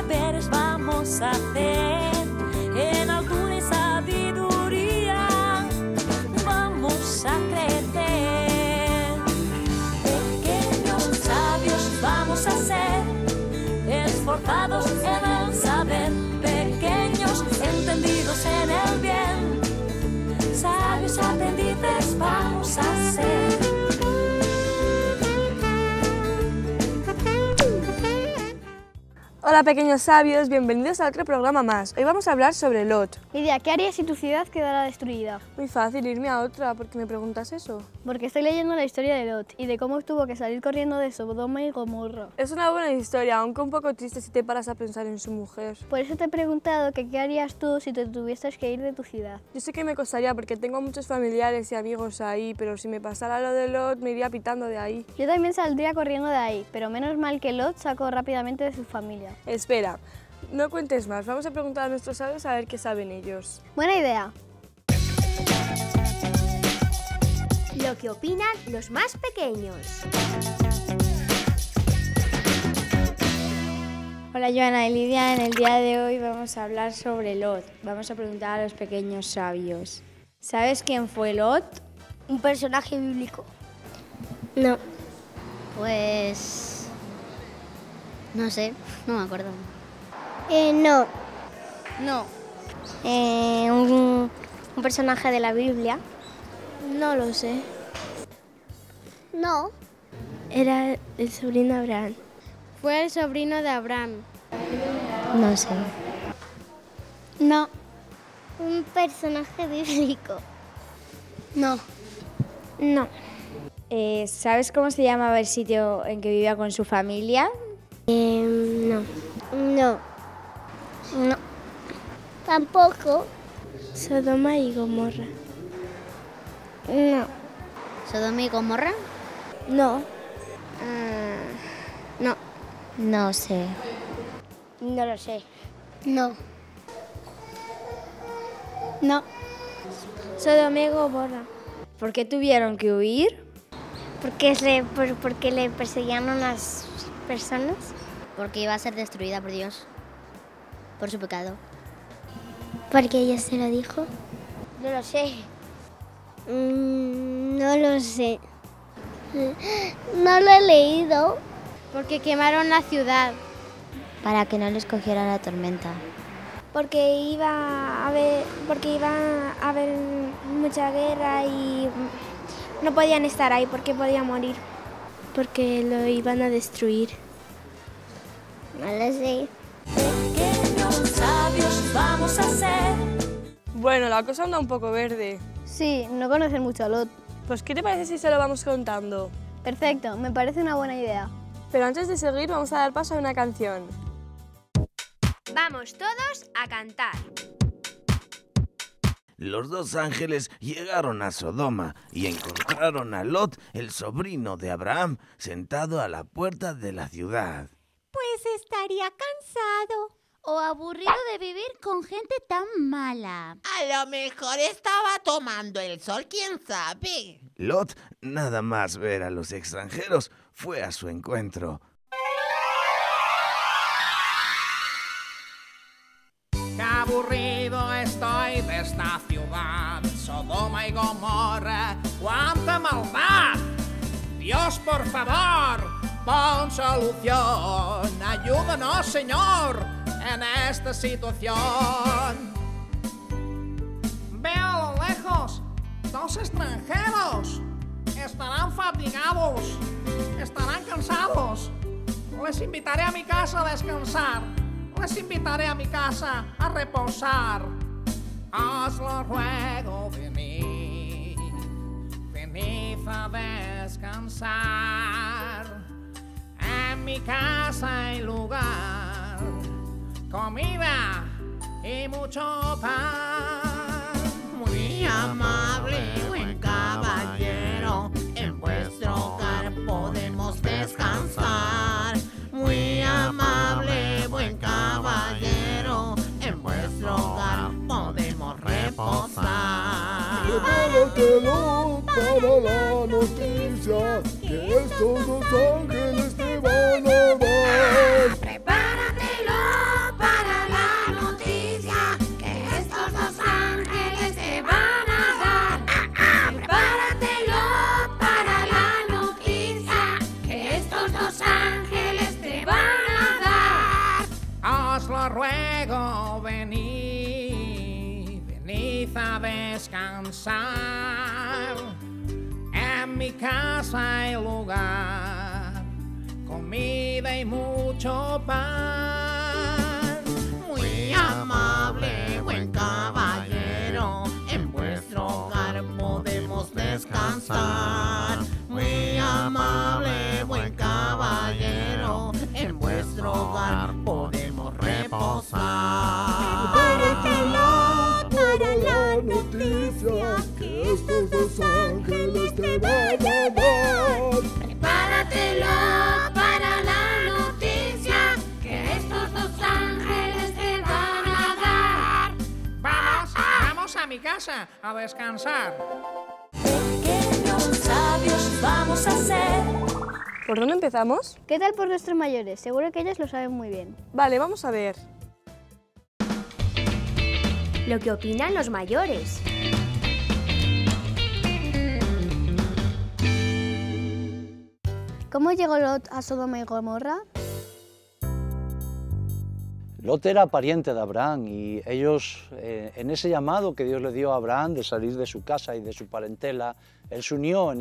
saberes vamos a hacer, en altura y sabiduría vamos a crecer. Pequeños sabios vamos a ser, esforzados en el saber, pequeños entendidos en el bien, sabios aprendices vamos a ser. Hola pequeños sabios, bienvenidos a otro programa más. Hoy vamos a hablar sobre Lot. Lidia, ¿qué harías si tu ciudad quedara destruida? Muy fácil irme a otra, ¿por qué me preguntas eso? Porque estoy leyendo la historia de Lot y de cómo tuvo que salir corriendo de Sodoma y Gomorra. Es una buena historia, aunque un poco triste si te paras a pensar en su mujer. Por eso te he preguntado que qué harías tú si te tuvieses que ir de tu ciudad. Yo sé que me costaría porque tengo muchos familiares y amigos ahí, pero si me pasara lo de Lot me iría pitando de ahí. Yo también saldría corriendo de ahí, pero menos mal que Lot sacó rápidamente de su familia. Espera, no cuentes más, vamos a preguntar a nuestros sabios a ver qué saben ellos. Buena idea. Lo que opinan los más pequeños. Hola Joana y Lidia, en el día de hoy vamos a hablar sobre Lot. Vamos a preguntar a los pequeños sabios. ¿Sabes quién fue Lot? Un personaje bíblico. No. Pues... no sé, no me acuerdo. No. No. Un personaje de la Biblia. No lo sé. No. Era el sobrino de Abraham. Fue el sobrino de Abraham. No sé. No. Un personaje bíblico. No. No. ¿Sabes cómo se llamaba el sitio en que vivía con su familia? No. No. No. Tampoco. Sodoma y Gomorra. No. ¿Sodoma y Gomorra? No. No. No sé. No lo sé. No. No. Sodoma y Gomorra. ¿Por qué tuvieron que huir? Porque le perseguían unas personas. Porque iba a ser destruida por Dios. Por su pecado. Porque ella se lo dijo. No lo sé. No lo sé. No lo he leído. Porque quemaron la ciudad. Para que no les cogiera la tormenta. Porque iba a haber mucha guerra y no podían estar ahí porque podían morir. Porque lo iban a destruir. No lo sé. Pequeños sabios vamos a ser. Bueno, la cosa anda un poco verde. Sí, no conocen mucho a Lot. Pues ¿qué te parece si se lo vamos contando? Perfecto, me parece una buena idea. Pero antes de seguir vamos a dar paso a una canción. Vamos todos a cantar. Los dos ángeles llegaron a Sodoma y encontraron a Lot, el sobrino de Abraham, sentado a la puerta de la ciudad. Pues estaría cansado o aburrido de vivir con gente tan mala. A lo mejor estaba tomando el sol, quién sabe. Lot, nada más ver a los extranjeros, fue a su encuentro. ¡Qué aburrido estoy de esta ciudad! Sodoma y Gomorra, ¡cuánta maldad! Dios, por favor, pon solución. Ayúdanos, Señor, en esta situación. Veo a lo lejos dos extranjeros. Estarán fatigados, estarán cansados. Les invitaré a mi casa a descansar. Les invitaré a mi casa a reposar. Os lo ruego, venid, venid a descansar. En mi casa hay lugar, comida y mucho pan. Muy amable, buen caballero, en vuestro hogar podemos descansar. Muy amable, buen caballero, en vuestro hogar podemos reposar. Prepáratelo para la noticia, que estos dos ángeles te van a dar. Prepáratelo os lo ruego, venid, venid a descansar. En mi casa hay lugar, comida y mucho pan. Muy amable, buen caballero, en vuestro hogar podemos descansar. Muy amable, buen caballero, en vuestro hogar podemos reposar. Para la noticia que estos dos ángeles te van a dar. Prepáratelo para la noticia que estos dos ángeles te van a dar. Vamos a mi casa a descansar. Pequeños sabios vamos a ser. ¿Por dónde empezamos? ¿Qué tal por nuestros mayores? Seguro que ellos lo saben muy bien. Vale, vamos a ver. Lo que opinan los mayores. ¿Cómo llegó Lot a Sodoma y Gomorra? Lot era pariente de Abraham y ellos, en ese llamado que Dios le dio a Abraham de salir de su casa y de su parentela, él se unió en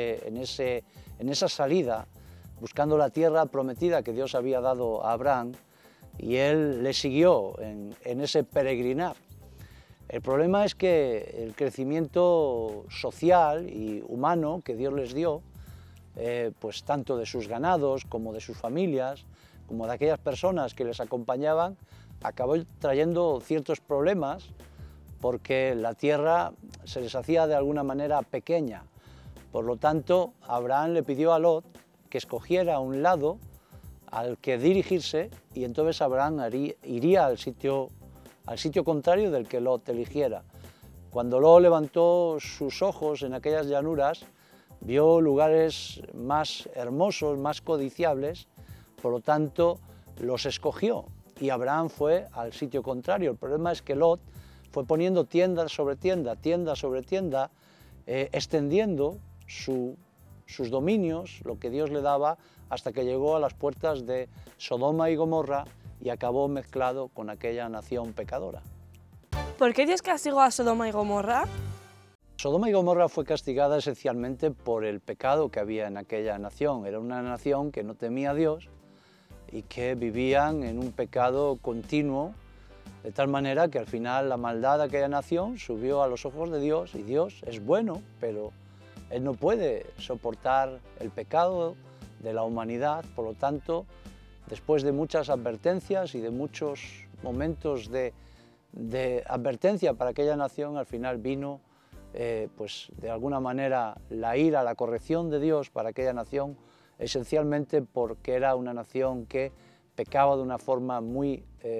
esa salida, buscando la tierra prometida que Dios había dado a Abraham, y él le siguió en ese peregrinar. El problema es que el crecimiento social y humano que Dios les dio, pues tanto de sus ganados como de sus familias, como de aquellas personas que les acompañaban, acabó trayendo ciertos problemas porque la tierra se les hacía de alguna manera pequeña. Por lo tanto, Abraham le pidió a Lot que escogiera un lado al que dirigirse, y entonces Abraham iría al sitio contrario del que Lot eligiera. Cuando Lot levantó sus ojos en aquellas llanuras, vio lugares más hermosos, más codiciables, por lo tanto los escogió, y Abraham fue al sitio contrario. El problema es que Lot fue poniendo tienda sobre tienda, tienda sobre tienda, extendiendo sus dominios, lo que Dios le daba, hasta que llegó a las puertas de Sodoma y Gomorra y acabó mezclado con aquella nación pecadora. ¿Por qué Dios castigó a Sodoma y Gomorra? Sodoma y Gomorra fue castigada esencialmente por el pecado que había en aquella nación. Era una nación que no temía a Dios y que vivían en un pecado continuo, de tal manera que al final la maldad de aquella nación subió a los ojos de Dios, y Dios es bueno, pero Él no puede soportar el pecado de la humanidad. Por lo tanto, después de muchas advertencias y de muchos momentos de advertencia para aquella nación, al final vino pues de alguna manera la ira, la corrección de Dios para aquella nación, esencialmente porque era una nación que pecaba de una forma muy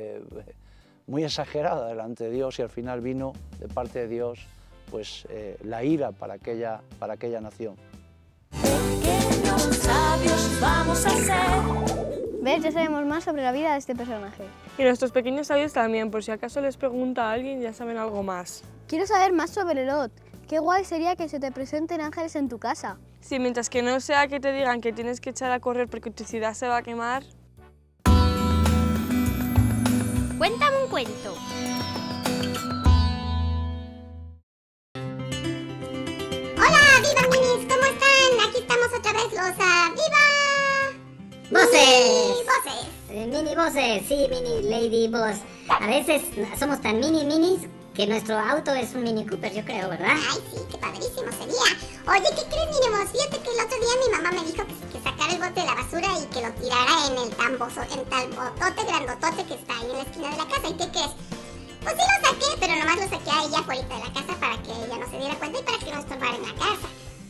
exagerada delante de Dios, y al final vino de parte de Dios pues la ira para aquella nación. Pequeños sabios vamos a ser. ¿Ves? Ya sabemos más sobre la vida de este personaje. Y nuestros pequeños sabios también, por si acaso les pregunta a alguien, ya saben algo más. Quiero saber más sobre Lot. Qué guay sería que se te presenten ángeles en tu casa. Sí, mientras que no sea que te digan que tienes que echar a correr porque tu ciudad se va a quemar. Cuéntame un cuento. Hola, viva minis, ¿cómo están? Aquí estamos otra vez los viva ¡Voces! voces. Mini voces, sí, mini lady boss. A veces somos tan minis que nuestro auto es un Mini Cooper, yo creo, ¿verdad? Ay, sí, qué padrísimo sería. Oye, ¿qué crees, Minimos? Fíjate que el otro día mi mamá me dijo que sacara el bote de la basura y que lo tirara en el tambozote grandotote que está ahí en la esquina de la casa. ¿Y qué crees? Pues sí lo saqué, pero nomás lo saqué a ella afuera de la casa para que ella no se diera cuenta y para que no estorbara en la casa.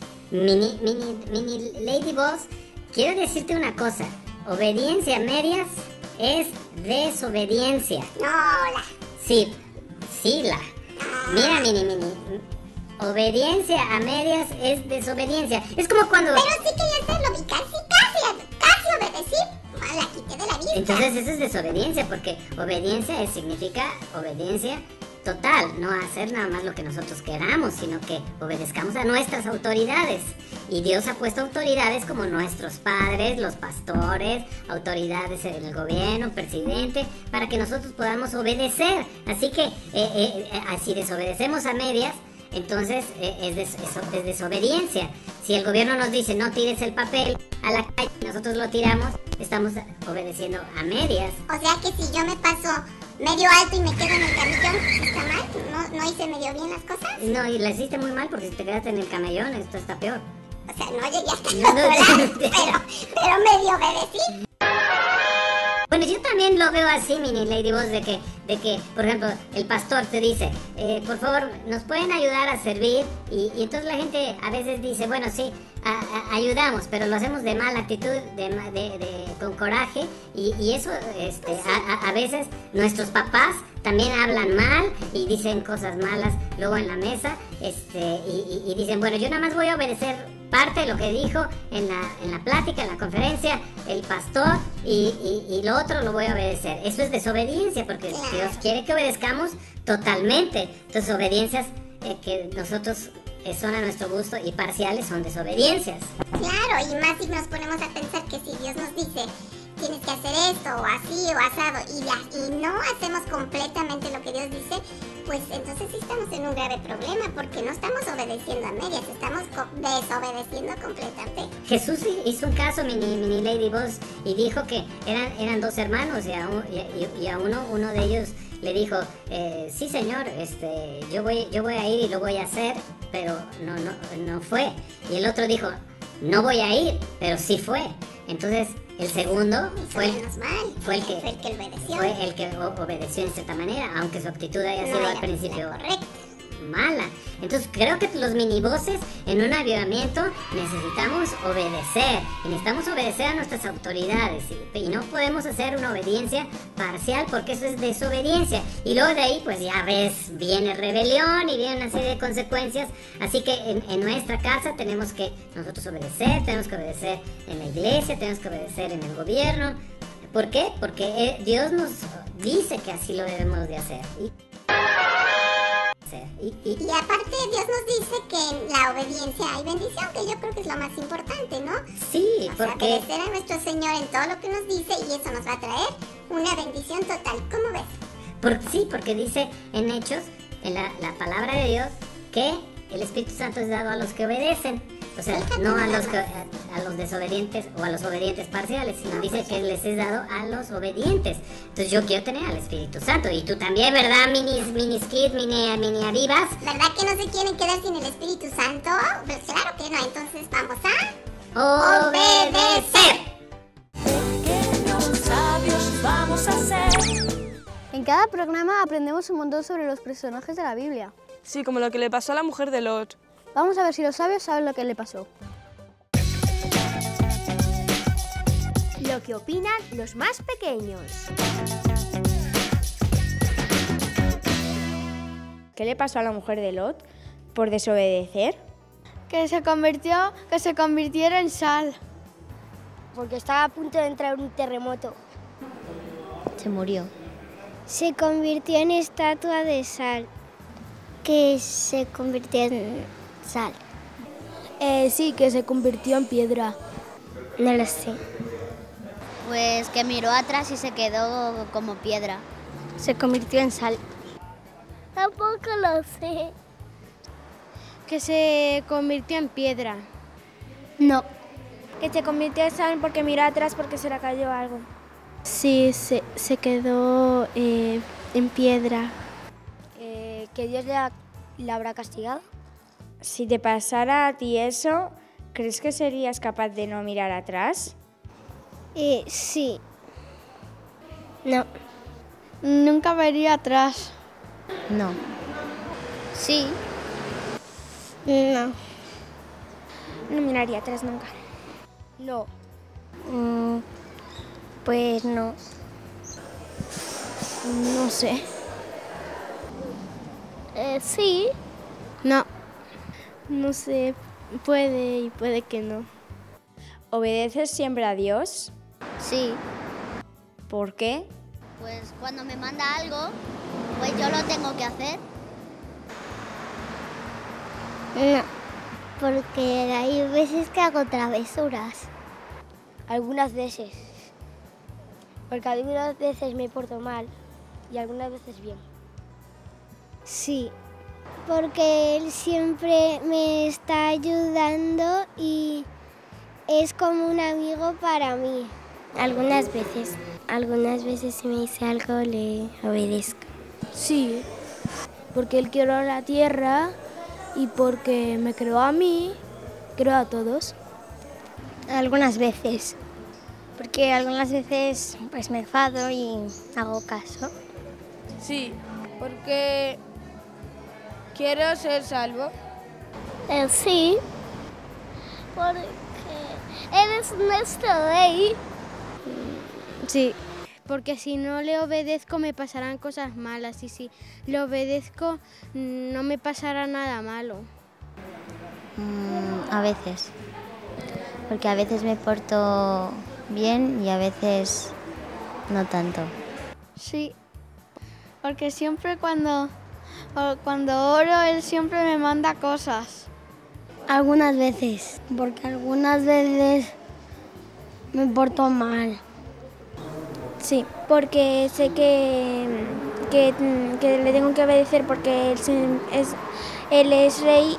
Mini lady boss, quiero decirte una cosa. Obediencia a medias es desobediencia. No, la. Sí, la. Mira, mini. Obediencia a medias es desobediencia. Es como cuando... Pero sí quería hacerlo, casi obedecí. La quité de la vista. Entonces eso es desobediencia, porque obediencia significa obediencia total, no hacer nada más lo que nosotros queramos, sino que obedezcamos a nuestras autoridades. Y Dios ha puesto autoridades como nuestros padres, los pastores, autoridades en el gobierno, presidente, para que nosotros podamos obedecer. Así que si desobedecemos a medias, entonces es desobediencia. Si el gobierno nos dice no tires el papel a la calle y nosotros lo tiramos, estamos obedeciendo a medias. O sea que si yo me paso medio alto y me quedo en el camellón, ¿está mal? ¿No hice medio bien las cosas? No, y la hiciste muy mal porque si te quedaste en el camellón, esto está peor. O sea, no llegué hasta pero medio obedecí. Bueno, yo también lo veo así, mini Ladybuzz, de que, por ejemplo, el pastor te dice, por favor, ¿nos pueden ayudar a servir? Y entonces la gente a veces dice, bueno, sí, ayudamos, pero lo hacemos de mala actitud, con coraje, y eso, a veces nuestros papás también hablan mal y dicen cosas malas luego en la mesa, y dicen, bueno, yo nada más voy a obedecer parte de lo que dijo en la plática, en la conferencia, el pastor, y lo otro lo voy a obedecer. Eso es desobediencia, porque Dios quiere que obedezcamos totalmente. Entonces, obediencias que nosotros son a nuestro gusto y parciales son desobediencias. Claro, y más si nos ponemos a pensar que si Dios nos dice tienes que hacer esto, o así, o asado, y no hacemos completamente lo que Dios dice, pues entonces sí estamos en un grave problema, porque no estamos obedeciendo a medias, estamos desobedeciendo completamente. Jesús hizo un caso, mini Ladybuzz, y dijo que eran dos hermanos, y a uno de ellos le dijo, sí señor, yo voy a ir y lo voy a hacer, pero no fue. Y el otro dijo, no voy a ir, pero sí fue. Entonces el segundo fue el que obedeció en cierta manera, aunque su actitud haya sido al principio mala. Entonces creo que los minivoces en un avivamiento necesitamos obedecer, y necesitamos obedecer a nuestras autoridades, y no podemos hacer una obediencia parcial, porque eso es desobediencia, y luego de ahí pues ya ves, viene rebelión y viene una serie de consecuencias. Así que en nuestra casa tenemos que nosotros obedecer, tenemos que obedecer en la iglesia, tenemos que obedecer en el gobierno. ¿Por qué? Porque Dios nos dice que así lo debemos de hacer. Y aparte Dios nos dice que en la obediencia hay bendición, que yo creo que es lo más importante, ¿no? Sí, porque obedecer a nuestro Señor en todo lo que nos dice, y eso nos va a traer una bendición total. ¿Cómo ves? Sí, porque dice en Hechos, en la palabra de Dios, que el Espíritu Santo es dado a los que obedecen. O sea, no a los desobedientes o a los obedientes parciales, sino dice que les es dado a los obedientes. Entonces yo quiero tener al Espíritu Santo, y tú también, ¿verdad, mini kids, mini avivas? ¿Verdad que no se quieren quedar sin el Espíritu Santo? Pues claro que no, entonces vamos a obedecer. Pequeños sabios vamos a ser. En cada programa aprendemos un montón sobre los personajes de la Biblia. Sí, como lo que le pasó a la mujer de Lot. Vamos a ver si los sabios saben lo que le pasó. Lo que opinan los más pequeños. ¿Qué le pasó a la mujer de Lot por desobedecer? Que se convirtiera en sal. Porque estaba a punto de entrar un terremoto. Se murió. Se convirtió en estatua de sal. Que se convirtió en sal. Sí, que se convirtió en piedra. No lo sé. Pues que miró atrás y se quedó como piedra. Se convirtió en sal. Tampoco lo sé. Que se convirtió en piedra. No. Que se convirtió en sal porque miró atrás porque se le cayó algo. Sí, se quedó en piedra. ¿Que Dios la habrá castigado? Si te pasara a ti eso, ¿crees que serías capaz de no mirar atrás? Sí. No. Nunca vería atrás. No. Sí. No. No miraría atrás nunca. No. Pues no. No sé. Sí. No. No sé. Puede y puede que no. ¿Obedeces siempre a Dios? Sí. ¿Por qué? Pues cuando me manda algo, Pues yo lo tengo que hacer. No, porque hay veces que hago travesuras. Algunas veces. Porque algunas veces me porto mal y algunas veces bien. Sí, porque él siempre me está ayudando y es como un amigo para mí. Algunas veces si me dice algo le obedezco. Sí, porque él creó la tierra y porque me creó a mí, creó a todos. Algunas veces, porque algunas veces pues me enfado y hago caso. Sí, porque quiero ser salvo. Sí, porque él es nuestro rey. Sí, porque si no le obedezco me pasarán cosas malas y si le obedezco no me pasará nada malo. A veces. Porque a veces me porto bien y a veces no tanto. Sí, porque siempre cuando oro él siempre me manda cosas. Algunas veces, porque algunas veces me porto mal. Sí, porque sé que le tengo que obedecer porque él es rey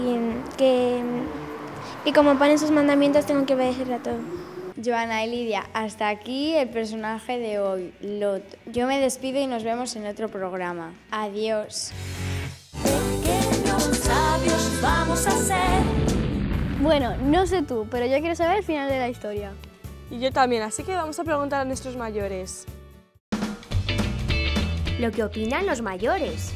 y como ponen sus mandamientos tengo que obedecerle a todo. Joana y Lidia, hasta aquí el personaje de hoy, Lot. Yo me despido y nos vemos en otro programa. Adiós. Pequeños sabios vamos a ser. Bueno, no sé tú, pero yo quiero saber el final de la historia. Y yo también, así que vamos a preguntar a nuestros mayores. Lo que opinan los mayores.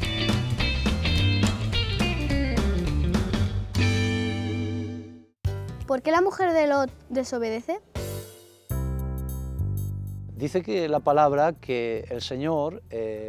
¿Por qué la mujer de Lot desobedece? Dice que la palabra que el Señor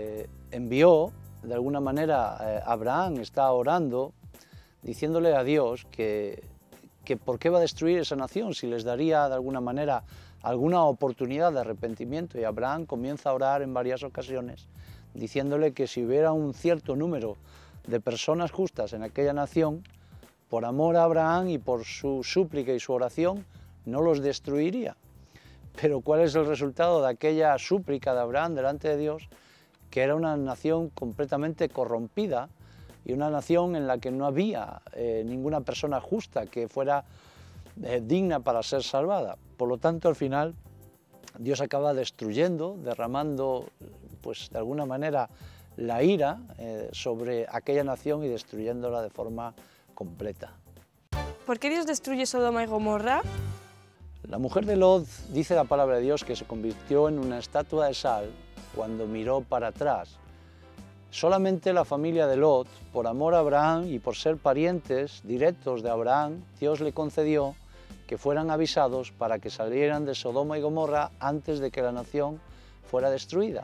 envió, de alguna manera Abraham está orando, diciéndole a Dios que por qué va a destruir esa nación si les daría de alguna manera alguna oportunidad de arrepentimiento. Y Abraham comienza a orar en varias ocasiones, diciéndole que si hubiera un cierto número de personas justas en aquella nación, por amor a Abraham y por su súplica y su oración, no los destruiría. Pero ¿cuál es el resultado de aquella súplica de Abraham delante de Dios? Que era una nación completamente corrompida y una nación en la que no había ninguna persona justa que fuera digna para ser salvada. Por lo tanto, al final, Dios acaba destruyendo, derramando, pues de alguna manera, la ira sobre aquella nación y destruyéndola de forma completa. ¿Por qué Dios destruye Sodoma y Gomorra? La mujer de Lot, dice la palabra de Dios, que se convirtió en una estatua de sal cuando miró para atrás. Solamente la familia de Lot, por amor a Abraham y por ser parientes directos de Abraham, Dios le concedió que fueran avisados para que salieran de Sodoma y Gomorra antes de que la nación fuera destruida.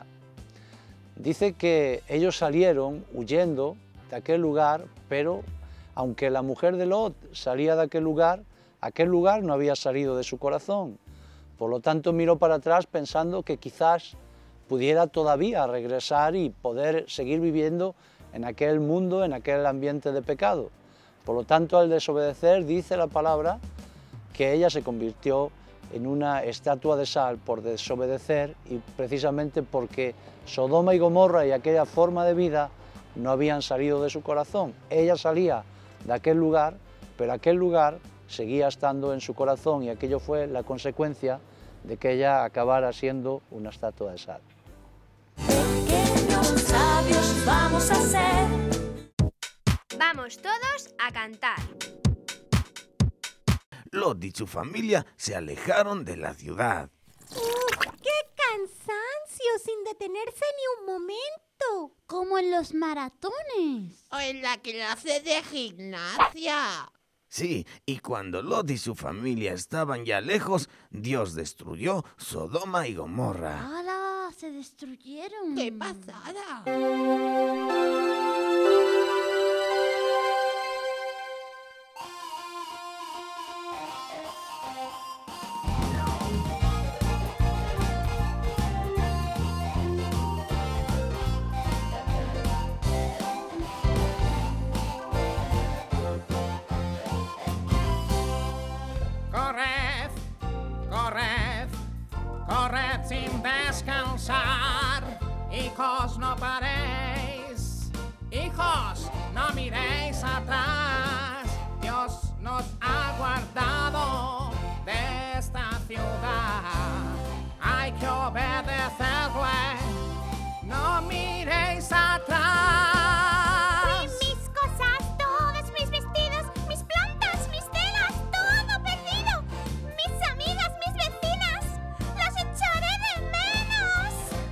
Dice que ellos salieron huyendo de aquel lugar, pero aunque la mujer de Lot salía de aquel lugar no había salido de su corazón. Por lo tanto, miró para atrás pensando que quizás pudiera todavía regresar y poder seguir viviendo en aquel mundo, en aquel ambiente de pecado. Por lo tanto, al desobedecer, dice la palabra, que ella se convirtió en una estatua de sal por desobedecer y precisamente porque Sodoma y Gomorra y aquella forma de vida no habían salido de su corazón. Ella salía de aquel lugar, pero aquel lugar seguía estando en su corazón y aquello fue la consecuencia de que ella acabara siendo una estatua de sal. Pequeños sabios vamos a ser. Vamos todos a cantar. Lot y su familia se alejaron de la ciudad. ¡Qué cansancio sin detenerse ni un momento! Como en los maratones. O en la clase de gimnasia. Sí, y cuando Lot y su familia estaban ya lejos, Dios destruyó Sodoma y Gomorra. ¡Hala! Se destruyeron. ¡Qué pasada! descansar. Hijos, no paréis. Hijos, no miréis atrás. Dios nos ha guardado de esta ciudad. Hay que obedecerle. No miréis atrás. Mis cosas, todos mis vestidos, mis plantas, mis telas, todo perdido. Mis amigas, mis vecinas, las echaré de menos.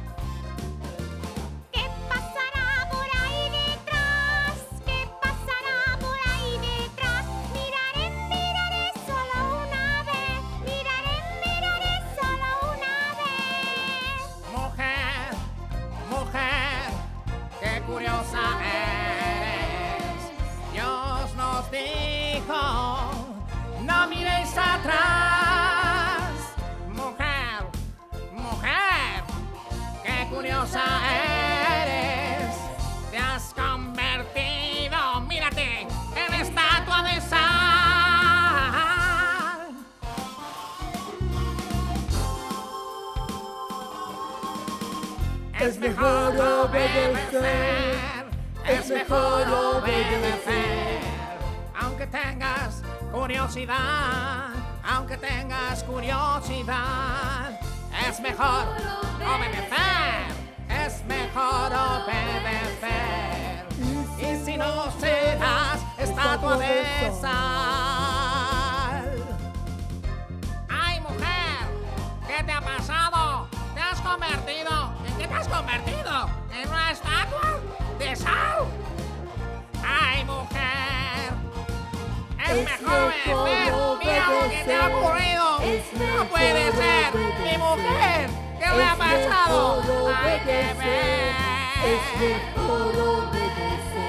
¿Qué pasará por ahí detrás? ¿Qué pasará por ahí detrás? Miraré, miraré solo una vez. Miraré, miraré solo una vez. Mujer, mujer, qué curiosa eres. Dios nos dijo, no miréis atrás. Mujer, mujer, qué curiosa eres. Te has convertido, mírate, en estatua de sal. Es mejor obedecer, es mejor obedecer. Aunque tengas curiosidad, aunque tengas curiosidad, es mejor obedecer, es mejor obedecer. Y si no serás estatua de sal. ¡Ay, mujer! ¿Qué te ha pasado? ¿Te has convertido? ¿En qué te has convertido? ¿En una estatua de sal? ¡Ay, mujer! ¡Es mejor obedecer! ¡Mira lo que te ha ocurrido! ¡No puede ser! ¡Mi mujer! ¿Qué le ha pasado? ¡Hay que ver! Es mejor obedecer.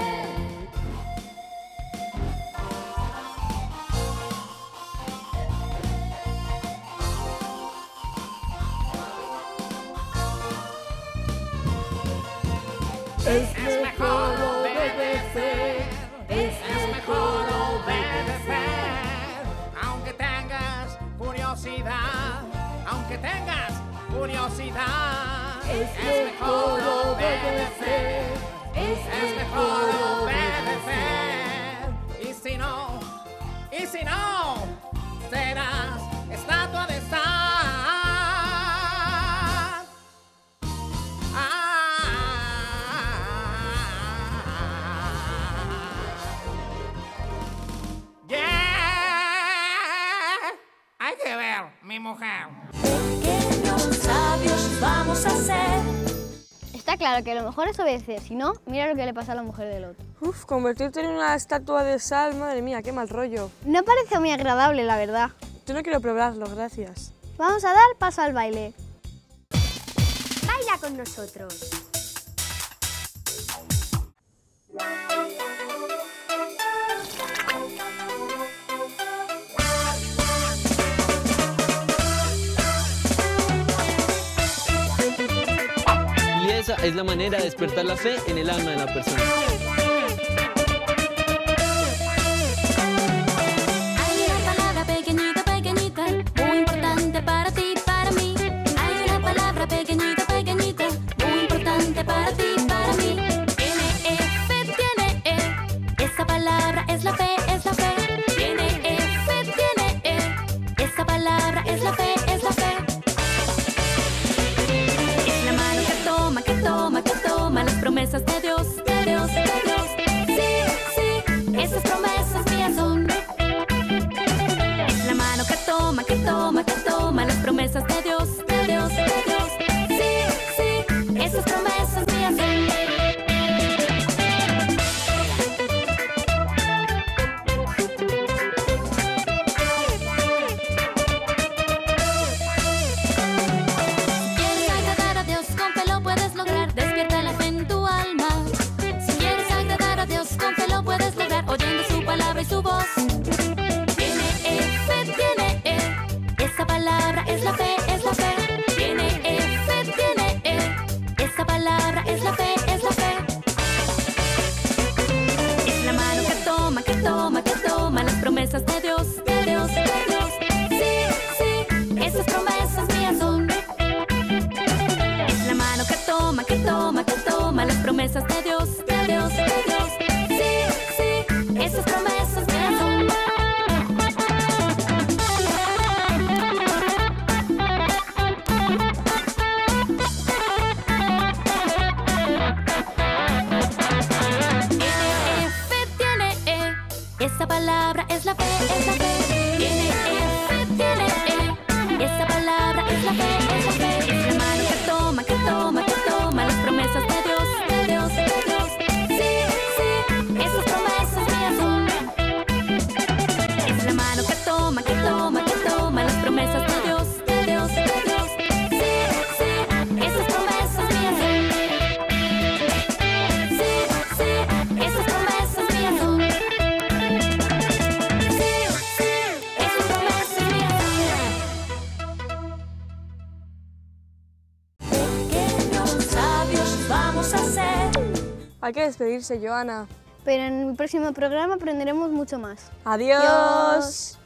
Es mejor obedecer, es mejor obedecer. Aunque tengas curiosidad, aunque tengas curiosidad, es mejor obedecer, es mejor obedecer. Y si no, serás estatua de sal. Hay que ver, mi mujer. Pequeños sabios vamos a ser. Está claro que lo mejor es obedecer, si no, mira lo que le pasa a la mujer de Lot. Uf, convertirte en una estatua de sal, madre mía, qué mal rollo. No parece muy agradable, la verdad. Yo no quiero probarlo, gracias. Vamos a dar paso al baile. Baila con nosotros. Y esa es la manera de despertar la fe en el alma de la persona. Hay una palabra pequeñita, pequeñita, muy importante para ti, para mí. Hay una palabra pequeñita, pequeñita, muy importante para ti, para mí. N-E-F tiene E, esa palabra es la fe, es la fe. N-E-F tiene E, esa palabra es la fe, es la fe. Es la mano que toma, que toma, que toma las promesas de Dios, de Dios, de Dios. Sí, sí, esas promesas mías son. Es la mano que toma, que toma, que toma las promesas de Dios, de Dios, de Dios. Sí, sí, esas promesas mías son. Si quieres agradar a Dios, con fe lo puedes lograr. Despierta la fe en tu alma. Si quieres agradar a Dios, con fe lo puedes lograr. Oyendo su palabra y su voz. N-E-F tiene E, esa palabra es la fe, es la fe. promesas de Dios, de Dios, de Dios. Sí, sí, esas promesas mías son. Esa palabra es la fe, es la fe. Tiene F, tiene E. Esa palabra es la fe, es la fe. Es la mano que toma, que toma, que toma las promesas de Dios, de Dios, de Dios. Sí, sí, esas promesas mías son. Es la mano que toma, que toma, que toma las promesas de Dios, de Dios, de Dios. Sí, sí, esas promesas mías son. Sí, sí, esas promesas mías son. Hay que despedirse, Joana. Pero en el próximo programa aprenderemos mucho más. ¡Adiós!